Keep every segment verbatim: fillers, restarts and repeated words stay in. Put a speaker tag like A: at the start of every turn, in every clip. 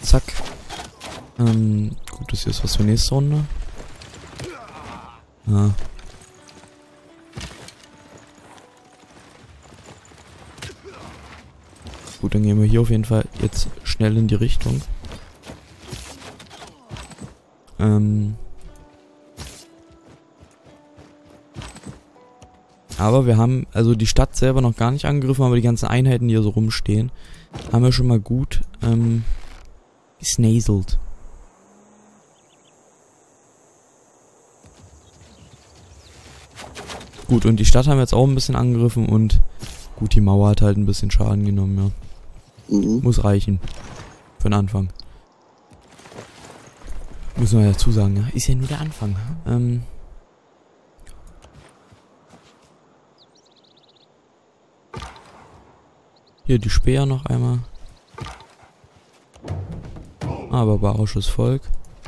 A: Zack. Ähm, gut, das hier ist was für nächste Runde. Ah. Gut, dann gehen wir hier auf jeden Fall jetzt schnell in die Richtung. Ähm. Aber wir haben also die Stadt selber noch gar nicht angegriffen, aber die ganzen Einheiten, die hier so rumstehen, haben wir schon mal gut ähm, gesnaselt. Gut, und die Stadt haben wir jetzt auch ein bisschen angegriffen und gut, die Mauer hat halt ein bisschen Schaden genommen, ja. Mhm. Muss reichen. Für den Anfang. Muss man ja dazu sagen, ja. Ist ja nur der Anfang. Ähm. Hier die Speer noch einmal. Aber bayerisches Volk.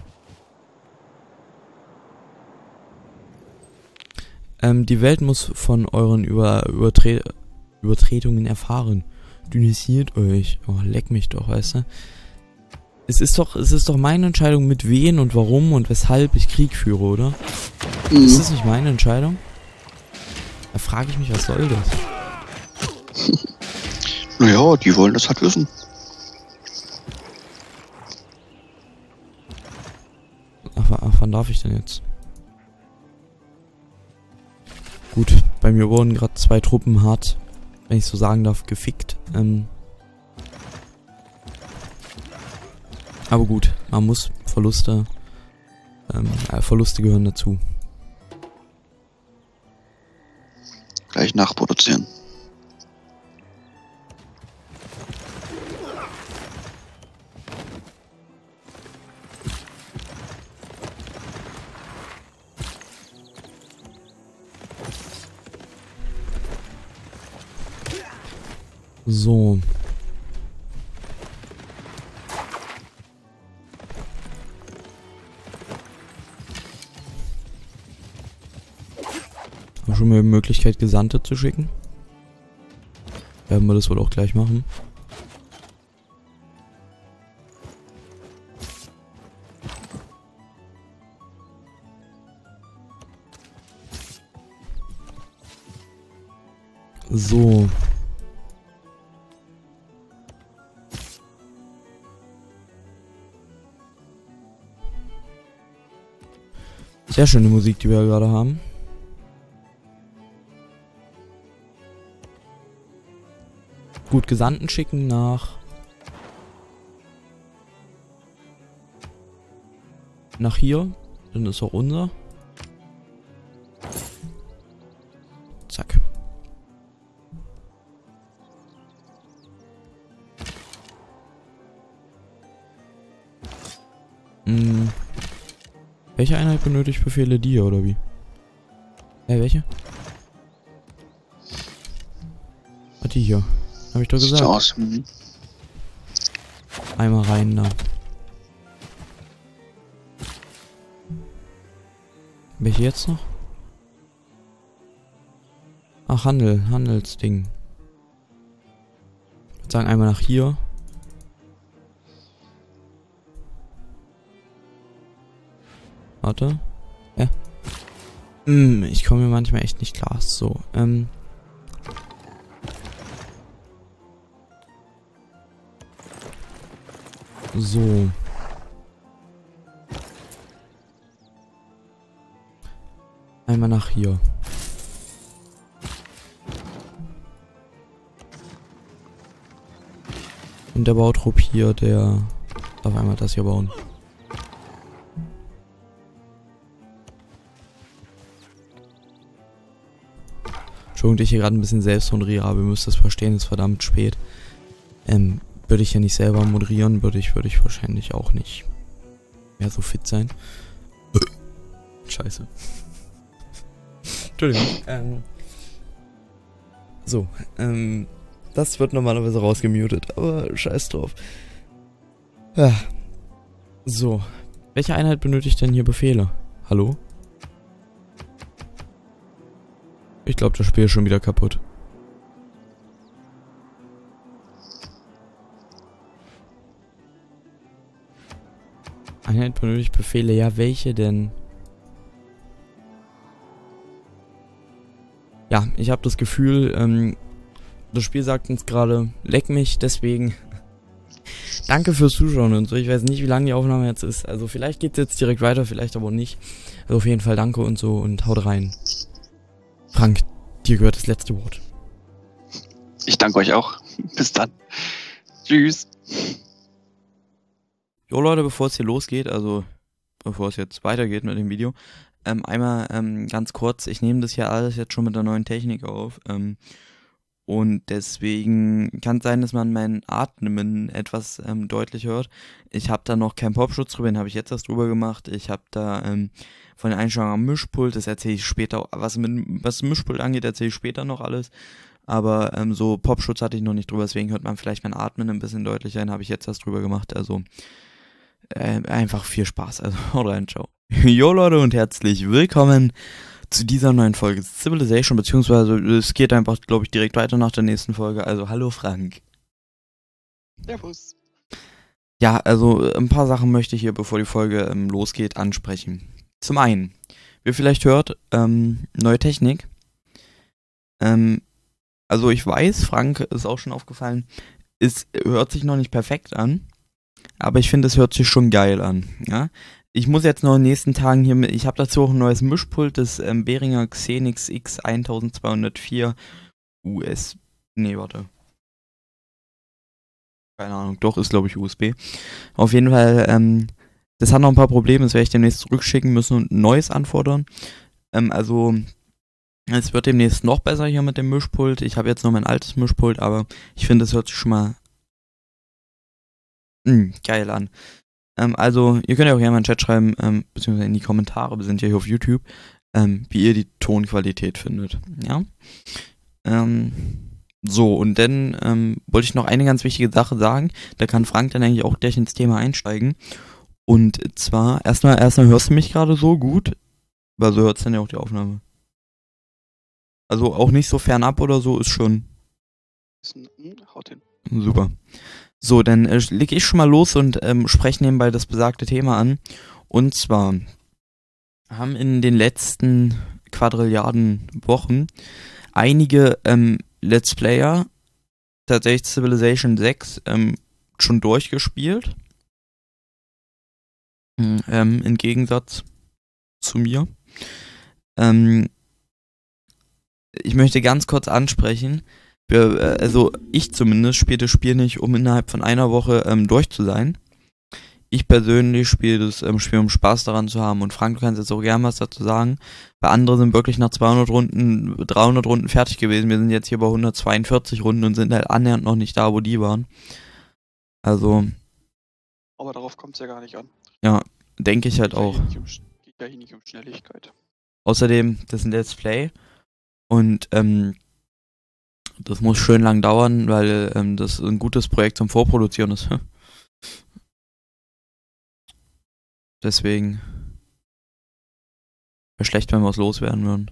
A: Ähm, die Welt muss von euren Über Übertre Übertretungen erfahren. Dynisiert euch. Oh, leck mich doch, weißt du. Es ist doch, es ist doch meine Entscheidung, mit wen und warum und weshalb ich Krieg führe, oder? Mhm. Ist das nicht meine Entscheidung? Da frage ich mich, was soll das?
B: Naja, die wollen das halt wissen.
A: Ach, ach, wann darf ich denn jetzt? Gut, bei mir wurden gerade zwei Truppen hart, wenn ich so sagen darf, gefickt. Ähm Aber gut, man muss Verluste, ähm, äh, Verluste gehören dazu.
B: Gleich nachproduzieren.
A: So. Haben schon mal die Möglichkeit, Gesandte zu schicken. Werden wir das wohl auch gleich machen. So. Sehr schöne Musik, die wir gerade haben. Gut, Gesandten schicken nach... Nach hier. Dann ist auch unser. Zack. Hm. Welche Einheit benötigt Befehle? Die hier, oder wie? Äh, welche? Ah, die hier. Hab ich doch gesagt.
B: Aus. Mhm.
A: Einmal rein da. Welche jetzt noch? Ach, Handel. Handelsding. Ich würde sagen, einmal nach hier. Warte. Ja. Hm, ich komme mir manchmal echt nicht klar. So, ähm. So. Einmal nach hier. Und der Bautrupp hier, der darf einmal das hier bauen. Entschuldigung, dass ich hier gerade ein bisschen selbst moderiere, aber ihr müsst das verstehen, es ist verdammt spät. Ähm, würde ich ja nicht selber moderieren, würde ich, würde ich wahrscheinlich auch nicht mehr so fit sein. Scheiße. Entschuldigung. Ähm, so, ähm, das wird normalerweise rausgemutet, aber scheiß drauf. Ja. So, welche Einheit benötigt denn hier Befehle? Hallo? Ich glaube, das Spiel ist schon wieder kaputt. Einheit benötigt Befehle. Ja, welche denn? Ja, ich habe das Gefühl, ähm, das Spiel sagt uns gerade, leck mich, deswegen danke fürs Zuschauen und so. Ich weiß nicht, wie lange die Aufnahme jetzt ist. Also vielleicht geht's jetzt direkt weiter, vielleicht aber nicht. Also auf jeden Fall danke und so und haut rein. Frank, dir gehört das letzte Wort.
B: Ich danke euch auch. Bis dann. Tschüss.
A: Jo Leute, bevor es hier losgeht, also bevor es jetzt weitergeht mit dem Video, ähm, einmal ähm, ganz kurz, ich nehme das hier alles jetzt schon mit der neuen Technik auf, ähm, und deswegen kann es sein, dass man mein Atmen etwas ähm, deutlich hört. Ich habe da noch keinen Popschutz drüber, den habe ich jetzt erst drüber gemacht. Ich habe da ähm, von den Einstellungen am Mischpult, das erzähle ich später, was mit was Mischpult angeht, erzähle ich später noch alles. Aber ähm, so Popschutz hatte ich noch nicht drüber, deswegen hört man vielleicht mein Atmen ein bisschen deutlicher, den habe ich jetzt erst drüber gemacht. Also äh, einfach viel Spaß, also haut rein, ciao. Jo Leute und herzlich willkommen zu dieser neuen Folge Civilization, beziehungsweise es geht einfach, glaube ich, direkt weiter nach der nächsten Folge. Also hallo Frank.
B: Servus.
A: Ja, also ein paar Sachen möchte ich hier, bevor die Folge ähm, losgeht, ansprechen. Zum einen, wie ihr vielleicht hört, ähm, neue Technik. Ähm, also ich weiß, Frank ist auch schon aufgefallen, es hört sich noch nicht perfekt an, aber ich finde, es hört sich schon geil an, ja. Ich muss jetzt noch in den nächsten Tagen hier mit, ich habe dazu auch ein neues Mischpult, das ähm, Behringer Xenix X zwölfnuhundertvier U S, nee, warte. Keine Ahnung, doch, ist glaube ich U S B. Auf jeden Fall, ähm, das hat noch ein paar Probleme, das werde ich demnächst zurückschicken müssen und ein neues anfordern. Ähm, also, es wird demnächst noch besser hier mit dem Mischpult. Ich habe jetzt noch mein altes Mischpult, aber ich finde, es hört sich schon mal mh, geil an. Ähm, also, ihr könnt ja auch gerne mal in den Chat schreiben, ähm, beziehungsweise in die Kommentare, wir sind ja hier auf YouTube, ähm, wie ihr die Tonqualität findet. Ja. Ähm, so, und dann ähm, wollte ich noch eine ganz wichtige Sache sagen. Da kann Frank dann eigentlich auch gleich ins Thema einsteigen. Und zwar, erstmal, erstmal hörst du mich gerade so gut, weil so hört es dann ja auch die Aufnahme. Also auch nicht so fernab oder so, ist schon
B: Ist ein, hm, haut hin.
A: super. So, dann äh, leg ich schon mal los und ähm, spreche nebenbei das besagte Thema an. Und zwar haben in den letzten Quadrilliarden Wochen einige ähm, Let's Player tatsächlich Civilization sechs ähm, schon durchgespielt. Ähm, im Gegensatz zu mir. Ähm, ich möchte ganz kurz ansprechen, wir, äh, also ich zumindest spiele das Spiel nicht, um innerhalb von einer Woche ähm, durch zu sein. Ich persönlich spiele das ähm, Spiel, um Spaß daran zu haben. Und Frank, du kannst jetzt auch gerne was dazu sagen. Bei anderen sind wirklich nach zweihundert Runden, dreihundert Runden fertig gewesen. Wir sind jetzt hier bei hundertzweiundvierzig Runden und sind halt annähernd noch nicht da, wo die waren. Also,
B: Aber darauf kommt es ja gar nicht an.
A: ja, denke ich halt
B: Geht ja
A: auch.
B: hier nicht um, geht ja hier nicht um Schnelligkeit.
A: Außerdem, das ist ein Let's Play. Und ähm, das muss schön lang dauern, weil ähm, das ein gutes Projekt zum Vorproduzieren ist. Deswegen wäre schlecht, wenn wir es loswerden würden.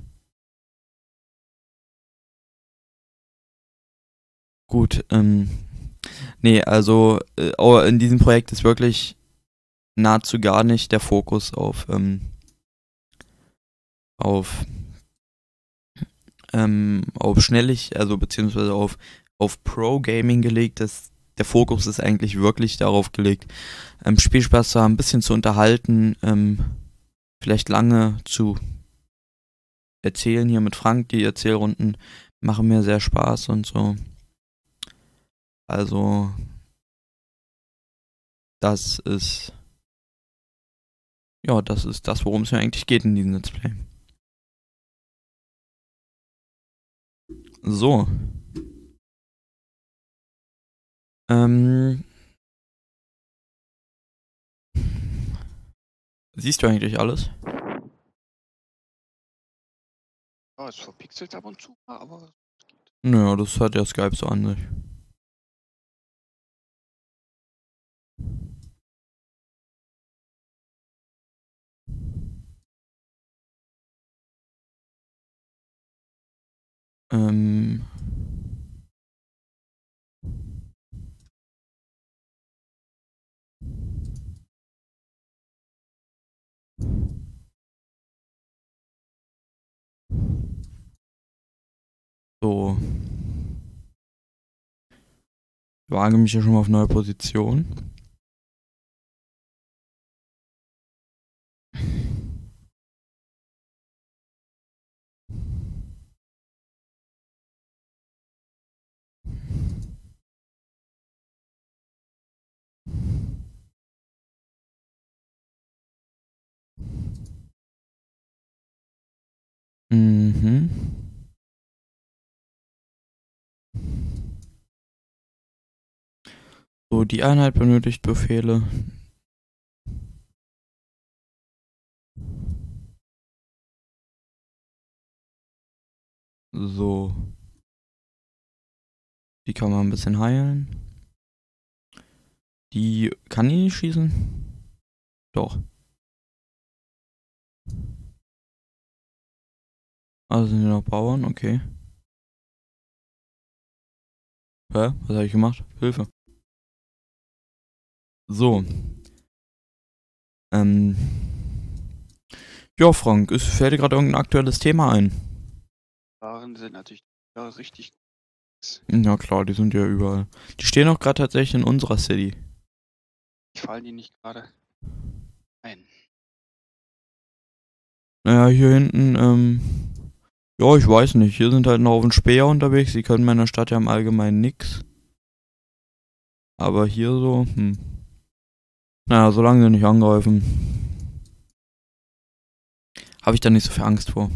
A: Gut, ähm, nee, also äh, oh, in diesem Projekt ist wirklich nahezu gar nicht der Fokus auf, ähm, auf, ähm, auf Schnellig, also beziehungsweise auf, auf Pro-Gaming gelegt. Das, der Fokus ist eigentlich wirklich darauf gelegt, ähm, Spielspaß zu haben, ein bisschen zu unterhalten, ähm, vielleicht lange zu erzählen hier mit Frank. Die Erzählrunden machen mir sehr Spaß und so. Also, das ist, ja, das ist das, worum es mir eigentlich geht in diesem Let's Play. So. Ähm. Siehst du eigentlich alles?
B: Ja, es verpixelt ab und zu, aber
A: Naja, das hat ja Skype so an sich. Ähm. So. Ich wage mich hier schon mal auf neue Position. Mhm. So, die Einheit benötigt Befehle. So. Die kann man ein bisschen heilen. Die kann die nicht schießen? Doch. Also sind die noch Bauern? Okay. Hä? Was habe ich gemacht? Hilfe. So. Ähm. Ja, Frank, es fällt dir gerade irgendein aktuelles Thema ein?
B: Waren sind natürlich ja, richtig gut.
A: Ja klar, die sind ja überall. Die stehen auch gerade tatsächlich in unserer City.
B: Fallen die nicht gerade ein?
A: Naja, hier hinten, ähm. Ja, ich weiß nicht. Hier sind halt noch auf den Späher unterwegs. Die können meiner Stadt ja im Allgemeinen nix. Aber hier so, hm. Naja, solange sie nicht angreifen, habe ich da nicht so viel Angst vor.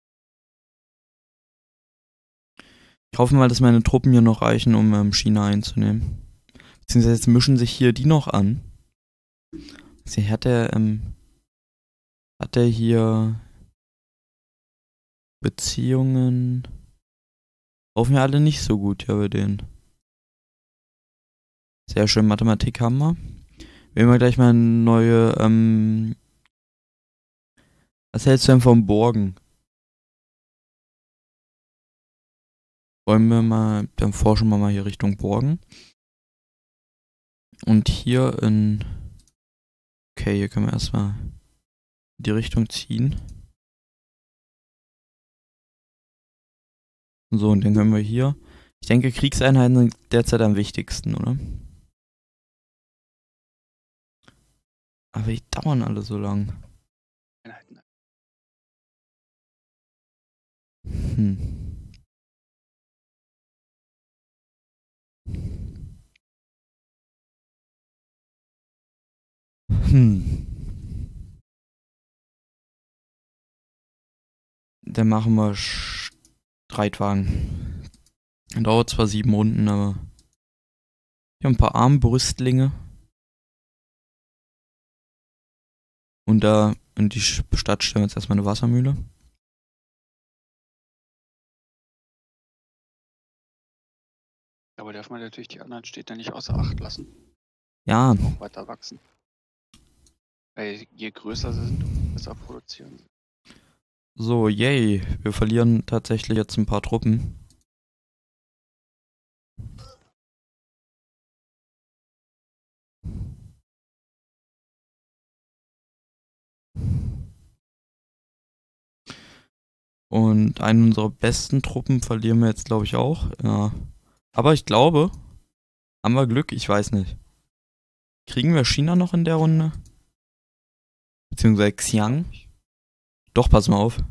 A: Ich hoffe mal, dass meine Truppen hier noch reichen, um ähm, China einzunehmen. Beziehungsweise jetzt mischen sich hier die noch an. Sie hat er, ähm, hat er hier Beziehungen? Laufen ja alle nicht so gut, ja, bei denen. Sehr schön, Mathematik haben wir. Wählen wir gleich mal eine neue, ähm, was hältst du denn vom Borgen? Wollen wir mal, dann forschen wir mal hier Richtung Borgen. Und hier in, okay, hier können wir erstmal die Richtung ziehen. So, und dann können wir hier, ich denke, Kriegseinheiten sind derzeit am wichtigsten, oder? Aber die dauern alle so lang.
B: Einheiten.
A: Hm. Hm. Dann machen wir Streitwagen. Dauert zwar sieben Runden, aber hier ein paar Armbrüstlinge. Und da in die Stadt stellen wir jetzt erstmal eine Wassermühle.
B: Aber darf man natürlich die anderen Städte nicht außer Acht lassen.
A: Ja.
B: Auch weiter wachsen. Weil je größer sie sind, umso besser produzieren sie.
A: So, yay. Wir verlieren tatsächlich jetzt ein paar Truppen. Und einen unserer besten Truppen verlieren wir jetzt, glaube ich, auch. Ja. Aber ich glaube, haben wir Glück, ich weiß nicht. Kriegen wir China noch in der Runde? Beziehungsweise Xiang? Doch, pass mal auf.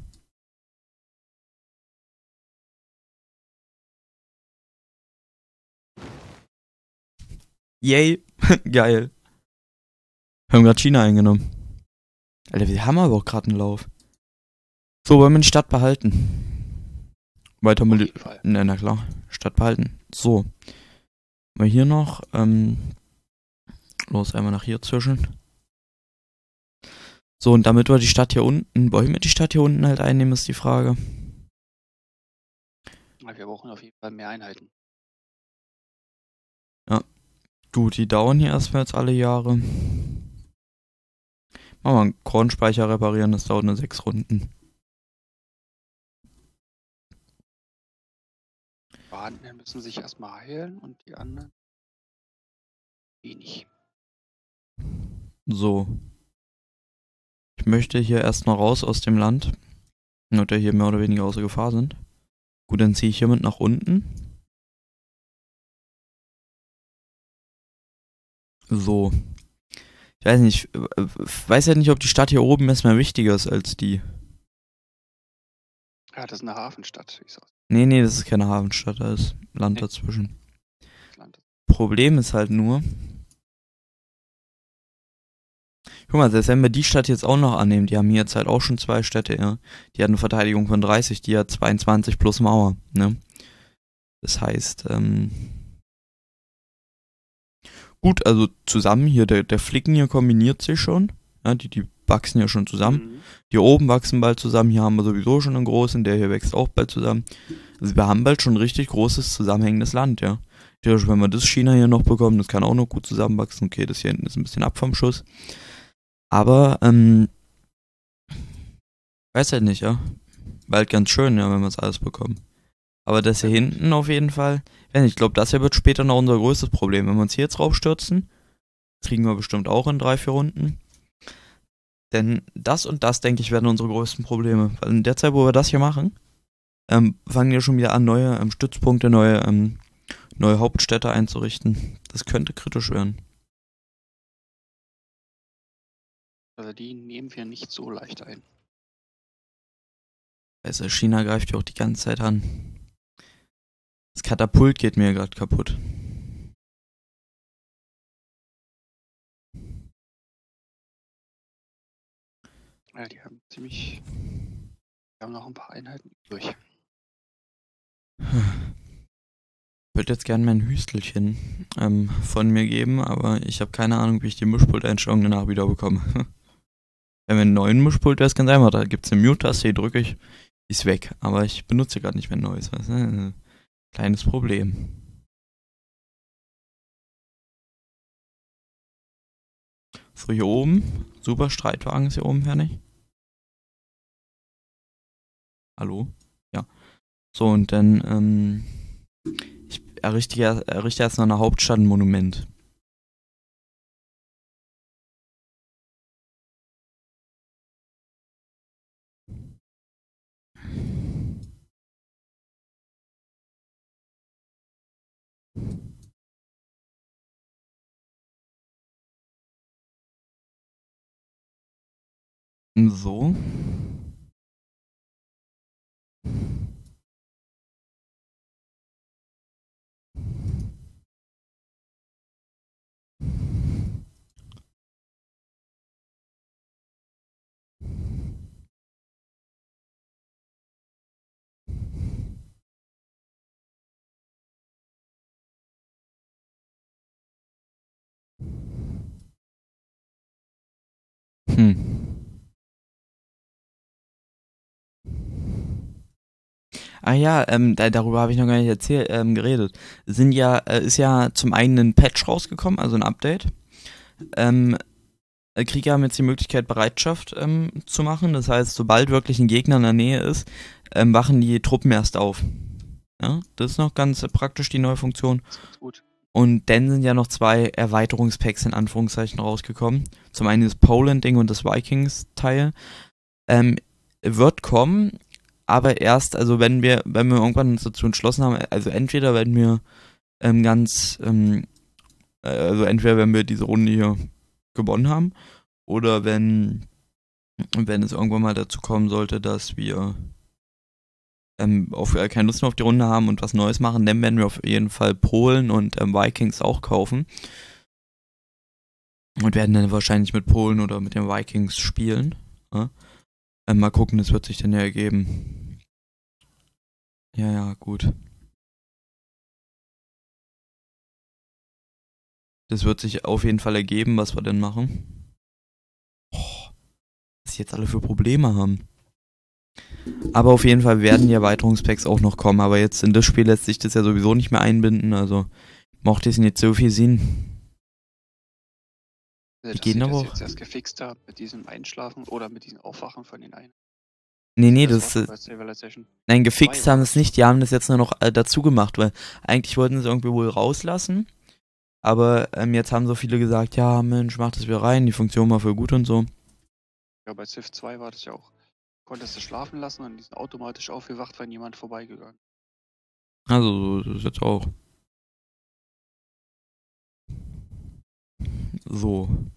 A: Yay. Geil. Wir haben gerade China eingenommen. Alter, wir haben aber auch gerade einen Lauf. So, wollen wir die Stadt behalten? Weiter
B: Auf
A: mit.
B: jeden Fall.
A: Ne, na klar. Stadt behalten. So. Mal hier noch. Ähm, los, einmal nach hier zwischen. So, und damit wir die Stadt hier unten. Wollen wir die Stadt hier unten halt einnehmen, ist die Frage.
B: Wir brauchen auf jeden Fall mehr Einheiten.
A: Ja. Gut, die dauern hier erstmal jetzt alle Jahre. Machen wir einen Kornspeicher reparieren, das dauert nur sechs Runden.
B: Vorhandenen müssen sich erstmal heilen und die anderen wenig.
A: So. Ich möchte hier erst mal raus aus dem Land. Und wir hier mehr oder weniger außer Gefahr sind. Gut, dann ziehe ich hiermit nach unten. So. Ich weiß nicht, ich weiß ja nicht, ob die Stadt hier oben erstmal wichtiger ist als die.
B: Ja, das ist eine Hafenstadt. Wie gesagt.
A: Nee, nee, das ist keine Hafenstadt, da ist Land
B: Nee.
A: dazwischen.
B: Land.
A: Problem ist halt nur, guck mal, selbst wenn wir die Stadt jetzt auch noch annehmen, die haben hier jetzt halt auch schon zwei Städte, ja. Die hat eine Verteidigung von dreißig, die hat zweiundzwanzig plus Mauer, ne. Das heißt, ähm, gut, also zusammen hier, der, der Flicken hier kombiniert sich schon, ja, die, die wachsen ja schon zusammen.
B: Mhm.
A: Die oben wachsen bald zusammen, hier haben wir sowieso schon einen großen, der hier wächst auch bald zusammen. Also wir haben bald schon ein richtig großes, zusammenhängendes Land, ja. Theoretisch, wenn wir das China hier noch bekommen, das kann auch noch gut zusammenwachsen. Okay, das hier hinten ist ein bisschen ab vom Schuss. Aber, ähm, weiß halt nicht, ja. Bald ganz schön, ja, wenn wir es alles bekommen. Aber das hier hinten auf jeden Fall, ich glaube, das hier wird später noch unser größtes Problem. Wenn wir uns hier jetzt raufstürzen, kriegen wir bestimmt auch in drei, vier Runden. Denn das und das, denke ich, werden unsere größten Probleme. Weil in der Zeit, wo wir das hier machen, ähm, fangen wir schon wieder an, neue ähm, Stützpunkte, neue, ähm, neue Hauptstädte einzurichten. Das könnte kritisch werden.
B: Also die nehmen wir nicht so leicht ein.
A: Also China greift ja auch die ganze Zeit an. Das Katapult geht mir gerade kaputt.
B: Ja, die haben ziemlich... Die haben noch ein paar Einheiten übrig.
A: Ich würde jetzt gerne mein Hüstelchen ähm, von mir geben, aber ich habe keine Ahnung, wie ich die Mischpult-Einstellung danach wieder bekomme. Wenn wir einen neuen Mischpult wäre es ganz einfach, da gibt es eine Mute-Taste, die drücke ich, die ist weg. Aber ich benutze gerade nicht mehr ein neues, weißt du? Kleines Problem. So, hier oben, super Streitwagen ist hier oben fertig. Hallo? Ja. So, und dann, ähm, ich errichte, errichte erst noch eine Hauptstadt ein Monument. So. Hm. Ah ja, ähm, da, darüber habe ich noch gar nicht erzählt, ähm, geredet. Sind ja, äh, ist ja zum einen ein Patch rausgekommen, also ein Update. Ähm, Krieger haben jetzt die Möglichkeit, Bereitschaft ähm, zu machen. Das heißt, sobald wirklich ein Gegner in der Nähe ist, ähm, wachen die Truppen erst auf. Ja, das ist noch ganz äh, praktisch, die neue Funktion.
B: Das ist ganz gut.
A: Und dann sind ja noch zwei Erweiterungspacks in Anführungszeichen rausgekommen. Zum einen das Poland-Ding und das Vikings-Teil. Ähm, wird kommen, aber erst, also wenn wir, wenn wir irgendwann uns dazu entschlossen haben, also entweder wenn wir ähm, ganz, ähm, also entweder wenn wir diese Runde hier gewonnen haben, oder wenn, wenn es irgendwann mal dazu kommen sollte, dass wir ähm, auf, äh, keine Lust mehr auf die Runde haben und was Neues machen, dann werden wir auf jeden Fall Polen und ähm, Vikings auch kaufen. Und werden dann wahrscheinlich mit Polen oder mit den Vikings spielen. Ja? Ähm, mal gucken, das wird sich dann ja ergeben. Ja, ja, gut. Das wird sich auf jeden Fall ergeben, was wir denn machen. Oh, was die jetzt alle für Probleme haben. Aber auf jeden Fall werden die Erweiterungspacks auch noch kommen. Aber jetzt in das Spiel lässt sich das ja sowieso nicht mehr einbinden. Also macht das nicht so viel Sinn.
B: Also,
A: Die
B: dass
A: gehen
B: sie
A: aber
B: das
A: auch.
B: jetzt erst gefixt haben mit diesem Einschlafen oder mit diesem Aufwachen von den einen.
A: Nee, nee,
B: Das
A: das
B: war
A: ist.
B: bei Civilization.
A: Nein, gefixt
B: zwei
A: haben
B: war
A: es
B: das
A: nicht. Die haben das jetzt nur noch äh, dazu gemacht, weil eigentlich wollten sie es irgendwie wohl rauslassen. Aber ähm, jetzt haben so viele gesagt, ja, Mensch, mach das wieder rein, die Funktion war voll gut und so.
B: Ja, bei Civ zwei war das ja auch. Konntest du schlafen lassen und die sind automatisch aufgewacht, wenn jemand vorbeigegangen.
A: Also, das ist jetzt auch. So.